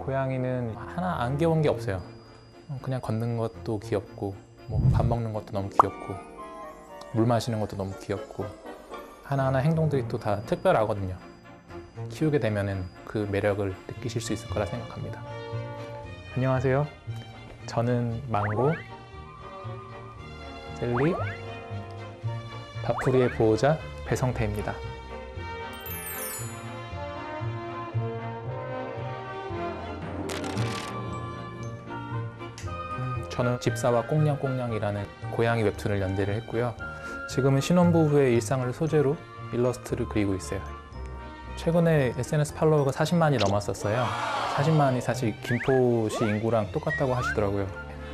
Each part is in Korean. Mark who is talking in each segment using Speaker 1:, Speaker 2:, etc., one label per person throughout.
Speaker 1: 고양이는 하나 안 귀여운 게 없어요. 그냥 걷는 것도 귀엽고 뭐 밥 먹는 것도 너무 귀엽고 물 마시는 것도 너무 귀엽고 하나하나 행동들이 또 다 특별하거든요. 키우게 되면은 그 매력을 느끼실 수 있을 거라 생각합니다. 안녕하세요. 저는 망고, 젤리, 밥풀이의 보호자 배성태입니다. 저는 집사와 꽁냥꽁냥이라는 고양이 웹툰을 연재를 했고요. 지금은 신혼부부의 일상을 소재로 일러스트를 그리고 있어요. 최근에 SNS 팔로워가 40만이 넘었었어요. 40만이 사실 김포시 인구랑 똑같다고 하시더라고요.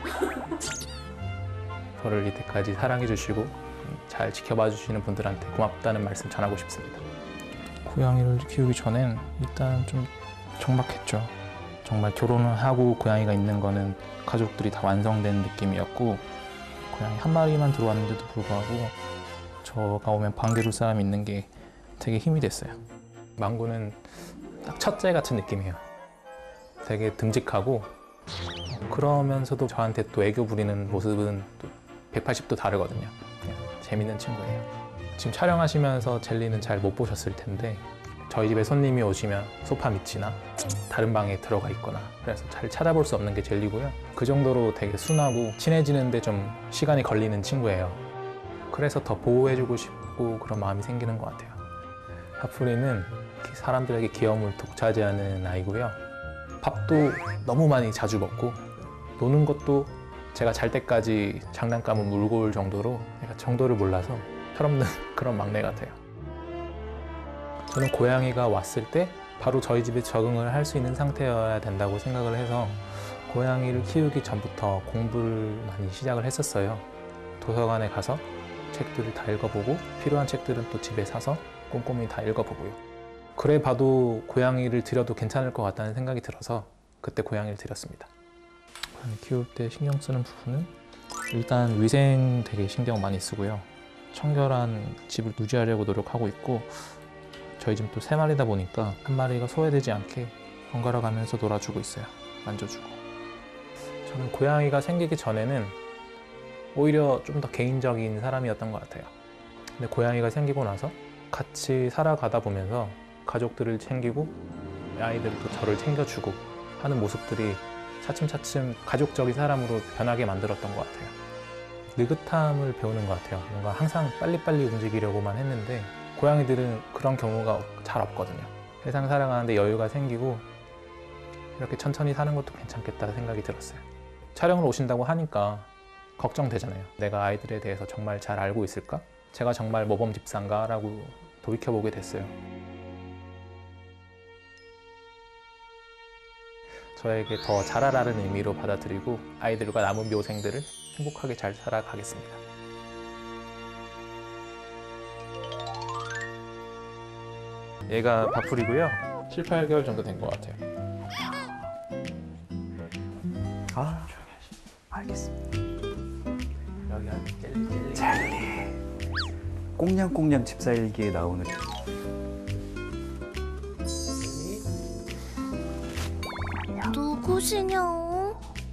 Speaker 1: 저를 이때까지 사랑해 주시고 잘 지켜봐 주시는 분들한테 고맙다는 말씀 전하고 싶습니다. 고양이를 키우기 전엔 일단 좀 적막했죠. 정말 결혼을 하고 고양이가 있는 거는 가족들이 다 완성된 느낌이었고 고양이 한 마리만 들어왔는데도 불구하고 저가 오면 반겨줄 사람이 있는 게 되게 힘이 됐어요. 망고는 딱 첫째 같은 느낌이에요. 되게 듬직하고 그러면서도 저한테 또 애교 부리는 모습은 또 180도 다르거든요. 재밌는 친구예요. 지금 촬영하시면서 젤리는 잘 못 보셨을 텐데 저희 집에 손님이 오시면 소파 밑이나 다른 방에 들어가 있거나 그래서 잘 찾아볼 수 없는 게 젤리고요. 그 정도로 되게 순하고 친해지는데 좀 시간이 걸리는 친구예요. 그래서 더 보호해주고 싶고 그런 마음이 생기는 것 같아요. 밥풀이는 사람들에게 귀여움을 독차지하는 아이고요. 밥도 너무 많이 자주 먹고 노는 것도 제가 잘 때까지 장난감을 물고 올 정도로 제가 정도를 몰라서 철없는 그런 막내 같아요. 저는 고양이가 왔을 때 바로 저희 집에 적응을 할 수 있는 상태여야 된다고 생각을 해서 고양이를 키우기 전부터 공부를 많이 시작을 했었어요. 도서관에 가서 책들을 다 읽어보고 필요한 책들은 또 집에 사서 꼼꼼히 다 읽어보고요. 그래 봐도 고양이를 들여도 괜찮을 것 같다는 생각이 들어서 그때 고양이를 들였습니다. 고양이 키울 때 신경 쓰는 부분은 일단 위생 되게 신경 많이 쓰고요. 청결한 집을 유지하려고 노력하고 있고 저희 집 또 3마리다 보니까 한 마리가 소외되지 않게 번갈아 가면서 놀아주고 있어요. 만져주고. 저는 고양이가 생기기 전에는 오히려 좀 더 개인적인 사람이었던 것 같아요. 근데 고양이가 생기고 나서 같이 살아가다 보면서 가족들을 챙기고 아이들도 저를 챙겨주고 하는 모습들이 차츰차츰 가족적인 사람으로 변하게 만들었던 것 같아요. 느긋함을 배우는 것 같아요. 뭔가 항상 빨리빨리 움직이려고만 했는데 고양이들은 그런 경우가 잘 없거든요. 세상 살아가는데 여유가 생기고 이렇게 천천히 사는 것도 괜찮겠다 생각이 들었어요. 촬영을 오신다고 하니까 걱정되잖아요. 내가 아이들에 대해서 정말 잘 알고 있을까? 제가 정말 모범 집사인가? 라고 돌이켜보게 됐어요. 저에게 더 잘하라는 의미로 받아들이고 아이들과 남은 묘생들을 행복하게 잘 살아가겠습니다. 얘가 밥풀이고요. 7, 8개월 정도 된 것 같아요.
Speaker 2: 아, 알겠습니다.
Speaker 1: 여기 한 젤리.
Speaker 2: 젤리. 꽁냥꽁냥 집사일기에 나오는
Speaker 3: 누구시냐?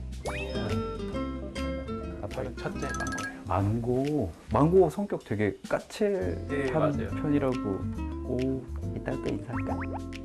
Speaker 1: 밥풀이 첫째 망고예요.
Speaker 2: 망고 성격 되게 까칠한
Speaker 1: 네, 맞아요.
Speaker 2: 편이라고. 오, 이따 또 인사할까?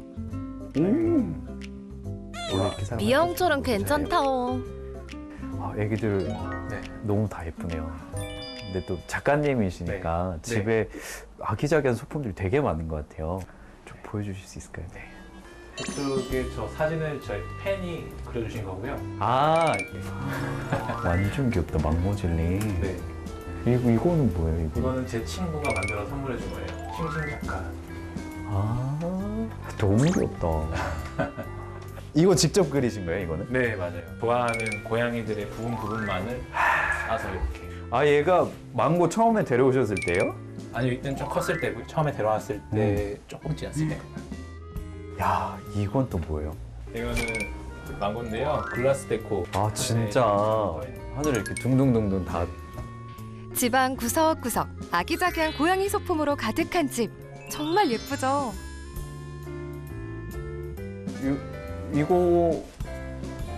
Speaker 2: 원래 이렇게 사람
Speaker 3: 미영처럼 괜찮다오.
Speaker 2: 아, 애기들
Speaker 1: 네.
Speaker 2: 너무 다 예쁘네요. 근데 또 작가님이시니까
Speaker 1: 네.
Speaker 2: 집에 아기자기한 소품들이 되게 많은 것 같아요. 좀 보여주실 수 있을까요?
Speaker 1: 네. 이쪽에 저 사진을 저희 팬이 그려주신 거고요.
Speaker 2: 아, 완전 귀엽다. 망고 젤리.
Speaker 1: 네.
Speaker 2: 이거는 뭐예요?
Speaker 1: 이거는 제 친구가 만들어 선물해 준 거예요. 싱싱 작가.
Speaker 2: 아, 너무 귀엽다. 이거 직접 그리신 거예요, 이거는?
Speaker 1: 네, 맞아요. 좋아하는 고양이들의 부분만을 싸서 이렇게.
Speaker 2: 아, 얘가 망고 처음에 데려오셨을 때요?
Speaker 1: 아니, 이때는 좀 컸을 때고 처음에 데려왔을 때 조금 지났을 때.
Speaker 2: 야, 이건 또 뭐예요?
Speaker 1: 이거는 망고인데요. 글라스 데코.
Speaker 2: 아, 진짜 하늘에 이렇게 둥둥둥둥 다.
Speaker 3: 집안 구석구석 아기자기한 고양이 소품으로 가득한 집. 정말 예쁘죠?
Speaker 2: 이거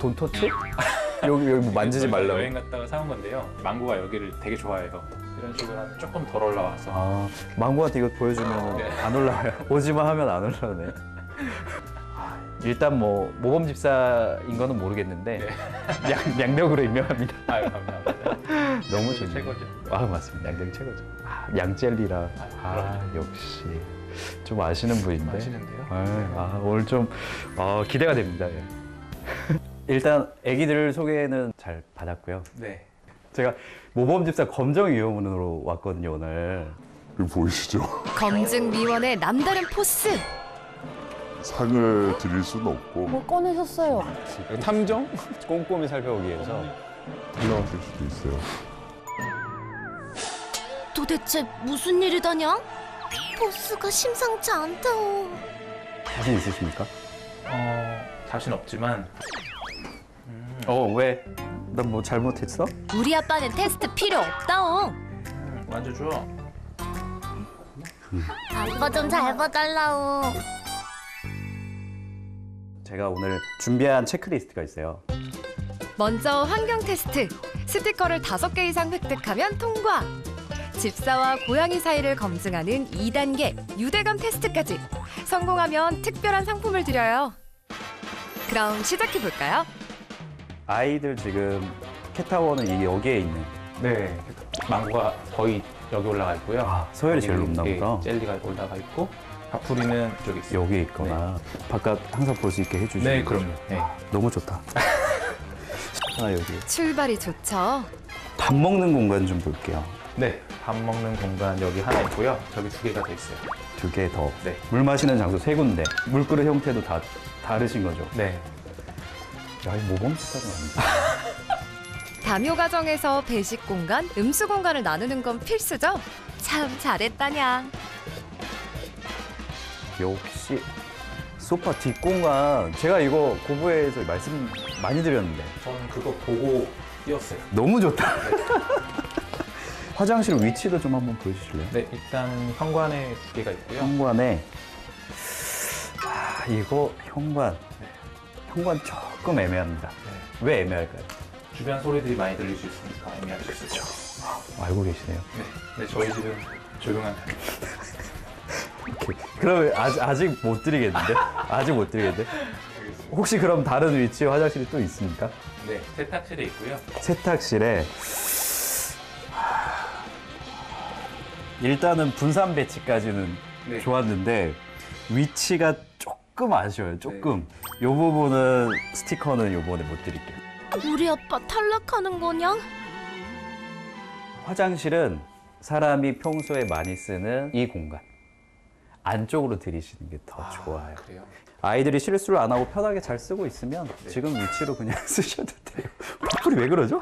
Speaker 2: 돈터치? 여기 뭐 만지지 말라고.
Speaker 1: 여행 갔다가 사온 건데요. 망고가 여기를 되게 좋아해요. 이런 식으로 하면 조금 덜 올라와서.
Speaker 2: 아, 망고한테 이거 보여주면
Speaker 1: 네.
Speaker 2: 안 올라와요. 오지마 하면 안 올라오네. 일단 뭐 모범 집사인 거는 모르겠는데 양력으로 임명합니다.
Speaker 1: 아유, 감사합니다.
Speaker 2: 너무 좋네요.
Speaker 1: 최고죠.
Speaker 2: 아 맞습니다. 양력 최고죠. 양젤리라. 역시 좀 아시는 분인데.
Speaker 1: 맛있는데요?
Speaker 2: 오늘 좀 기대가 됩니다. 예. 일단 아기들 소개는 잘 받았고요.
Speaker 1: 네.
Speaker 2: 제가 모범 집사 검정위원으로 왔거든요 오늘.
Speaker 4: 이거 보이시죠?
Speaker 3: 검증미원의 남다른 포스.
Speaker 4: 상을 드릴 수는 없고
Speaker 5: 뭘 꺼내셨어요?
Speaker 2: 탐정 꼼꼼히 살펴보기 위해서.
Speaker 4: 올라가실 수도 있어요.
Speaker 3: 도대체 무슨 일이다냐? 포스가 심상치 않다오.
Speaker 2: 자신 있으십니까?
Speaker 1: 자신 없지만
Speaker 2: 왜? 난 뭐 잘못했어?
Speaker 3: 우리 아빠는 테스트 필요 없다오.
Speaker 1: 만져줘.
Speaker 3: 아빠 좀 잘 봐달라오.
Speaker 2: 제가 오늘 준비한 체크리스트가 있어요.
Speaker 3: 먼저 환경 테스트. 스티커를 5개 이상 획득하면 통과. 집사와 고양이 사이를 검증하는 2단계 유대감 테스트까지. 성공하면 특별한 상품을 드려요. 그럼 시작해 볼까요?
Speaker 2: 아이들 지금 캣타워는 이게 여기에 있는.
Speaker 1: 네. 망고가 거의 여기 올라가 있고요.
Speaker 2: 서열이 제일
Speaker 1: 여기
Speaker 2: 높나 보다.
Speaker 1: 젤리가 올라가 있고 바풀이는 이쪽에 있어요.
Speaker 2: 여기에 있거나 바깥 항상 볼 수 있게 해주시는.
Speaker 1: 네,
Speaker 2: 거죠?
Speaker 1: 그럼요. 네.
Speaker 2: 너무 좋다. 여기
Speaker 3: 출발이 좋죠.
Speaker 2: 밥 먹는 공간 좀 볼게요.
Speaker 1: 네. 밥 먹는 공간 여기 하나 있고요. 저기 2개가 더 있어요.
Speaker 2: 2개 더.
Speaker 1: 네.
Speaker 2: 물 마시는 장소 3군데. 물그릇 형태도 다 다르신 거죠?
Speaker 1: 네.
Speaker 2: 야, 이 모범 집사는 아닌데.
Speaker 3: 담요 과정에서 배식 공간, 음수 공간을 나누는 건 필수죠. 참 잘했다냐.
Speaker 2: 역시 소파 뒷공간. 제가 이거 고부에서 말씀 많이 드렸는데
Speaker 1: 저는 그거 보고 뛰었어요.
Speaker 2: 너무 좋다. 화장실 위치도 좀 한번 보여주실래요?
Speaker 1: 네, 일단 현관에 2개가 있고요.
Speaker 2: 현관에 이거 현관 조금 애매합니다.
Speaker 1: 네.
Speaker 2: 왜 애매할까요?
Speaker 1: 주변 소리들이 많이 들릴 수 있으니까 애매할 수 있죠.
Speaker 2: 알고 계시네요.
Speaker 1: 네. 네, 저희 집은 조용한 편.
Speaker 2: 오케이. 그러면 아직 못 드리겠는데? 아직 못 드리겠는데? 혹시 그럼 다른 위치에 화장실이 또 있습니까?
Speaker 1: 네, 세탁실에 있고요.
Speaker 2: 세탁실에 일단은 분산 배치까지는
Speaker 1: 네.
Speaker 2: 좋았는데 위치가 조금 아쉬워요. 조금. 이 부분은 스티커는 이번에 못 드릴게요.
Speaker 3: 우리 아빠 탈락하는 거냐?
Speaker 2: 화장실은 사람이 평소에 많이 쓰는 이 공간 안쪽으로 들이시는 게 더 좋아요.
Speaker 1: 그래요?
Speaker 2: 아이들이 실수를 안 하고 편하게 잘 쓰고 있으면 지금 위치로 그냥 쓰셔도 돼요. 바풀이 왜 그러죠?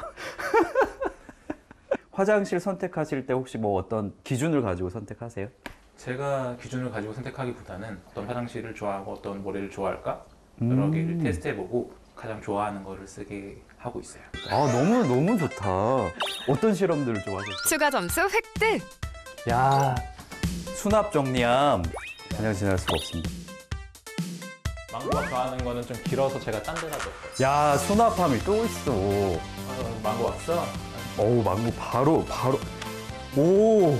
Speaker 2: 화장실 선택하실 때 혹시 뭐 어떤 기준을 가지고 선택하세요?
Speaker 1: 제가 기준을 가지고 선택하기보다는 어떤 화장실을 좋아하고 어떤 모래를 좋아할까 여러 개를 테스트해보고 가장 좋아하는 거를 쓰게 하고 있어요.
Speaker 2: 너무 좋다. 어떤 실험들을 좀 하셨어요?
Speaker 3: 추가 점수 획득.
Speaker 2: 야, 수납 정리함 그냥 지날 수가 없습니다.
Speaker 1: 망고가 좋아하는 거는 좀 길어서 제가 딴 데다 뒀어요.
Speaker 2: 야, 수납함이 또 있어.
Speaker 1: 망고 왔어?
Speaker 2: 어우, 망고 바로. 오.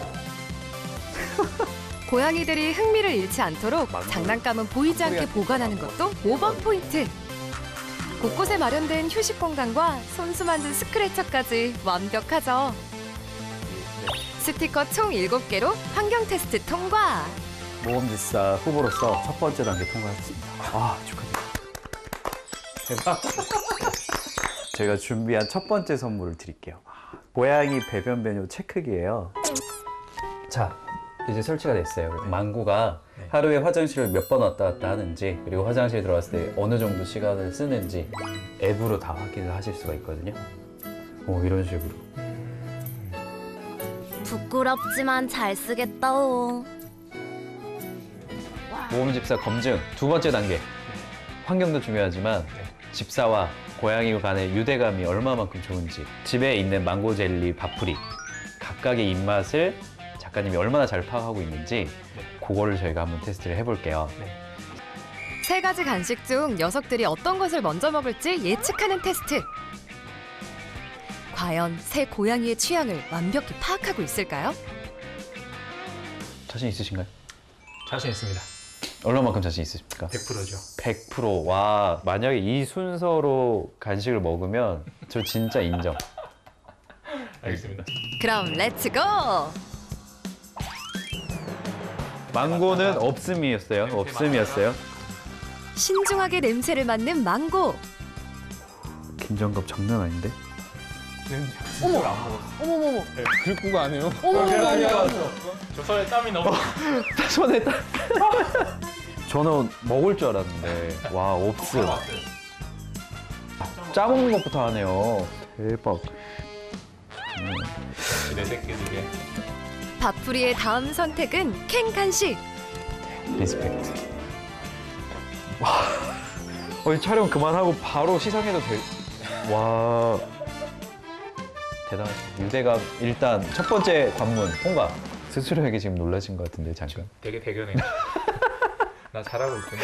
Speaker 3: 고양이들이 흥미를 잃지 않도록
Speaker 2: 망고를
Speaker 3: 장난감은 보이지 않게 보관하는 것도 모범 포인트. 곳곳에 마련된 휴식 공간과 손수 만든 스크래처까지 완벽하죠. 스티커 총 7개로 환경 테스트 통과.
Speaker 2: 모범집사 후보로서 첫 번째 단계 통과했습니다. 축하드립니다.
Speaker 1: 대박.
Speaker 2: 제가 준비한 첫 번째 선물을 드릴게요. 고양이 배변 배뇨 체크기예요. 자, 이제 설치가 됐어요. 망고가 하루에 화장실을 몇 번 왔다 갔다 하는지, 그리고 화장실 들어갔을 때 어느 정도 시간을 쓰는지 앱으로 다 확인을 하실 수가 있거든요. 이런 식으로.
Speaker 3: 부끄럽지만 잘 쓰겠다오.
Speaker 2: 모범집사 검증 두 번째 단계. 환경도 중요하지만 집사와 고양이 간의 유대감이 얼마만큼 좋은지, 집에 있는 망고 젤리, 바풀이 각각의 입맛을 작가님이 얼마나 잘 파악하고 있는지 그거를 저희가 한번 테스트를 해볼게요.
Speaker 3: 세 가지 간식 중 녀석들이 어떤 것을 먼저 먹을지 예측하는 테스트. 과연 새 고양이의 취향을 완벽히 파악하고 있을까요?
Speaker 2: 자신 있으신가요?
Speaker 1: 자신 있습니다.
Speaker 2: 얼마만큼 자신 있으십니까?
Speaker 1: 100%죠.
Speaker 2: 100%. 와, 만약에 이 순서로 간식을 먹으면 저 진짜 인정.
Speaker 1: 알겠습니다.
Speaker 3: 그럼 렛츠고!
Speaker 2: 망고는 없음이었어요. 없음이었어요.
Speaker 3: 신중하게 냄새를 맡는 망고.
Speaker 2: 긴장감 장난 아닌데?
Speaker 3: 어머머머.
Speaker 1: 글구가 아니에요?
Speaker 3: 어머머머.
Speaker 1: 저 손에 땀이 너무.
Speaker 2: 손에 딱. 저는 먹을 줄 알았는데 와 없음. 짜먹는 것부터 하네요. 대박.
Speaker 1: 내 새끼들이.
Speaker 3: 밥풀이의 다음 선택은 캔 간식.
Speaker 2: 리스펙트. 와. 이 촬영 그만하고 바로 시상해도 돼. 와. 대단하시다. 유대감 일단 첫 번째 관문 통과. 스스로에게 지금 놀라신 것 같은데 잠깐.
Speaker 1: 되게 대견해. 나 잘하고 있구나.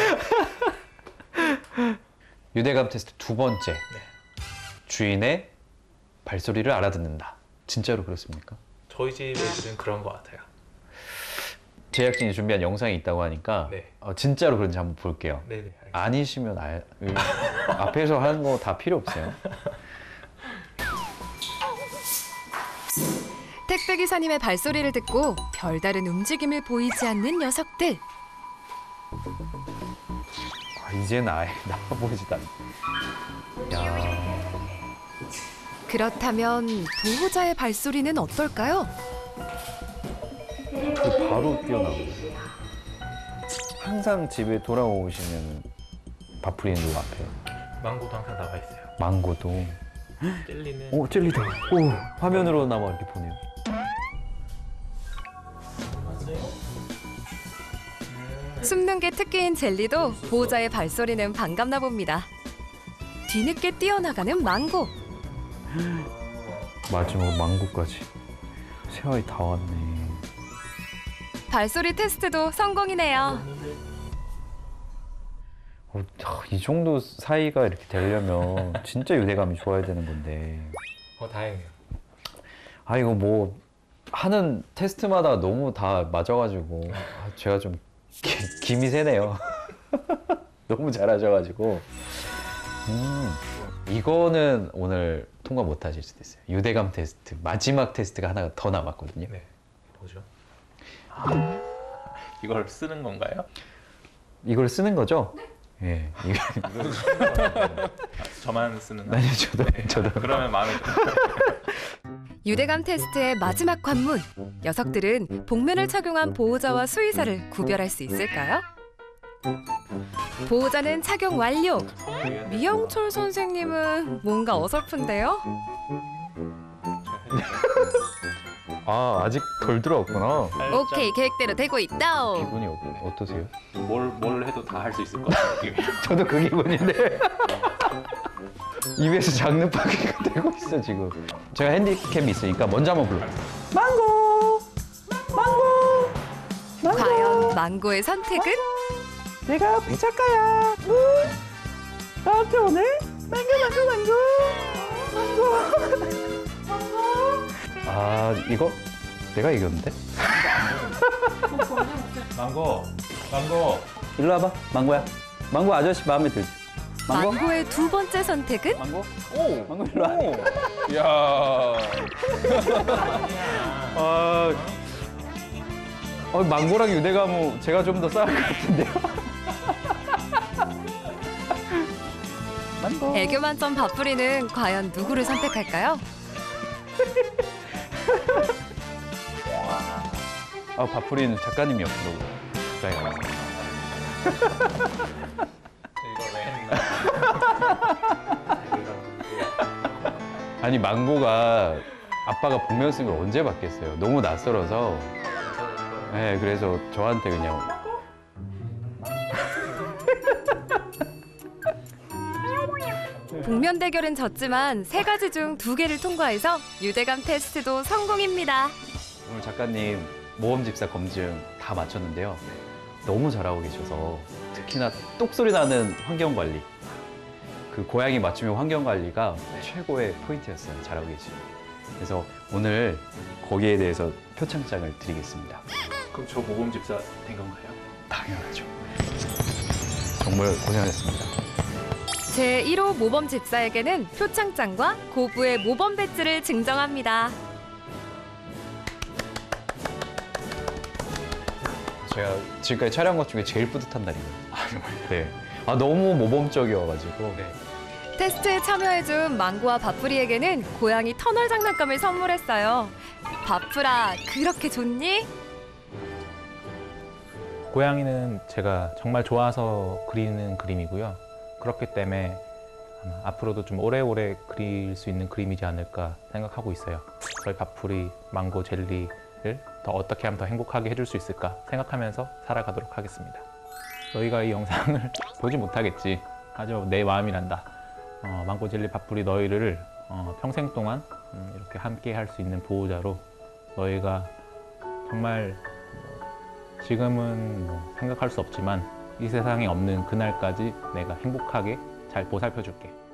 Speaker 2: 유대감 테스트 두 번째. 주인의 발소리를 알아듣는다. 진짜로 그렇습니까?
Speaker 1: 저희 집 애들은 그런 것 같아요.
Speaker 2: 제작진이 준비한 영상이 있다고 하니까
Speaker 1: 네.
Speaker 2: 진짜로 그런지 한번 볼게요.
Speaker 1: 네네. 알겠습니다.
Speaker 2: 아니시면 앞에서 하는 거 다 필요 없어요.
Speaker 3: 택배 기사님의 발소리를 듣고 별다른 움직임을 보이지 않는 녀석들.
Speaker 2: 이제는 아예 나와 보이지도 않네. 야,
Speaker 3: 그렇다면 보호자의 발소리는 어떨까요?
Speaker 2: 바로 뛰어나오네. 항상 집에 돌아오시면 밥풀이 누구 앞에요?
Speaker 1: 망고도 항상 나와 있어요.
Speaker 2: 망고도.
Speaker 1: 젤리는
Speaker 2: 오, 젤리다. 오, 화면으로나마 이렇게 보네요.
Speaker 3: 숨는 게 특기인 젤리도 보호자의 발소리는 반갑나 봅니다. 뒤늦게 뛰어나가는 망고.
Speaker 2: 마지막으로 망고까지. 세월이 다 왔네.
Speaker 3: 발소리 테스트도 성공이네요.
Speaker 2: 이 정도 사이가 이렇게 되려면 진짜 유대감이 좋아야 되는 건데.
Speaker 1: 다행이에요.
Speaker 2: 아, 이거 뭐 하는 테스트마다 너무 다 맞아가지고 제가 좀 김이 새네요. 너무 잘하셔가지고. 이거는 오늘 통과 못 하실 수도 있어요. 유대감 테스트. 마지막 테스트가 하나가 더 남았거든요.
Speaker 1: 네. 뭐죠? 이걸 쓰는 건가요?
Speaker 2: 이걸 쓰는 거죠? 네. 예.
Speaker 1: 저만 쓰는.
Speaker 2: 아니요, 저도.
Speaker 1: 그러면 마음에 들어요.
Speaker 3: 유대감 테스트의 마지막 관문. 녀석들은 복면을 착용한 보호자와 수의사를 구별할 수 있을까요? 보호자는 착용 완료. 미영철 선생님은 뭔가 어설픈데요?
Speaker 2: 아, 아직 덜 들어왔구나.
Speaker 3: 오케이, 계획대로 되고 있다.
Speaker 2: 기분이 어떠세요?
Speaker 1: 뭘 해도 다 할 수 있을 것 같아요. 느낌이.
Speaker 2: 저도 그 기분인데. 입에서 장르파기가 되고 있어 지금. 제가 핸디캠이 있으니까 먼저 한번 불러. 망고! 망고! 망고!
Speaker 3: 과연 망고의 선택은?
Speaker 2: 내가 배작가야. 나한테 오네? 망고! 아, 이거 내가 이겼는데?
Speaker 1: 망고.
Speaker 2: 일로 와봐, 망고야. 망고 아저씨 마음에 들지? 망고?
Speaker 3: 망고의 두 번째 선택은?
Speaker 2: 망고? 오! 망고 일로 와.
Speaker 1: 야.
Speaker 2: 망고랑 유대감은 제가 좀 더 싸울 것 같은데요? 망고.
Speaker 3: 애교 만점 밥풀이는 과연 누구를 선택할까요?
Speaker 2: 밥풀이는 작가님이 옆으로 가까이 가요.
Speaker 1: 이걸 왜 했나?
Speaker 2: 아니, 망고가 아빠가 복면 쓴 걸 언제 봤겠어요? 너무 낯설어서. 네, 그래서 저한테 그냥.
Speaker 3: 복면 대결은 졌지만 세 가지 중 두 개를 통과해서 유대감 테스트도 성공입니다.
Speaker 2: 오늘 작가님 모험집사 검증 다 마쳤는데요. 너무 잘하고 계셔서 특히나 똑소리 나는 환경 관리. 그 고양이 맞춤형 환경 관리가 최고의 포인트였어요. 잘하고 계시고. 그래서 오늘 거기에 대해서 표창장을 드리겠습니다.
Speaker 1: 그럼 저 모범 집사 된 건가요?
Speaker 2: 당연하죠. 정말 고생하셨습니다.
Speaker 3: 제1호 모범 집사에게는 표창장과 고부의 모범 배지를 증정합니다.
Speaker 2: 제가 지금까지 촬영한 것 중에 제일 뿌듯한 날이거든요. 네. 너무 모범적이어가지고. 네.
Speaker 3: 테스트에 참여해준 망고와 바프리에게는 고양이 터널 장난감을 선물했어요. 바프라, 그렇게 좋니?
Speaker 1: 고양이는 제가 정말 좋아서 그리는 그림이고요. 그렇기 때문에 아마 앞으로도 좀 오래오래 그릴 수 있는 그림이지 않을까 생각하고 있어요. 저희 바풀이 망고 젤리를 더 어떻게 하면 더 행복하게 해줄 수 있을까 생각하면서 살아가도록 하겠습니다. 너희가 이 영상을 보지 못하겠지. 하지만 내 마음이란다. 망고 젤리 바풀이 너희를 평생 동안 이렇게 함께 할 수 있는 보호자로 너희가 정말 지금은 생각할 수 없지만 이 세상에 없는 그날까지 내가 행복하게 잘 보살펴 줄게.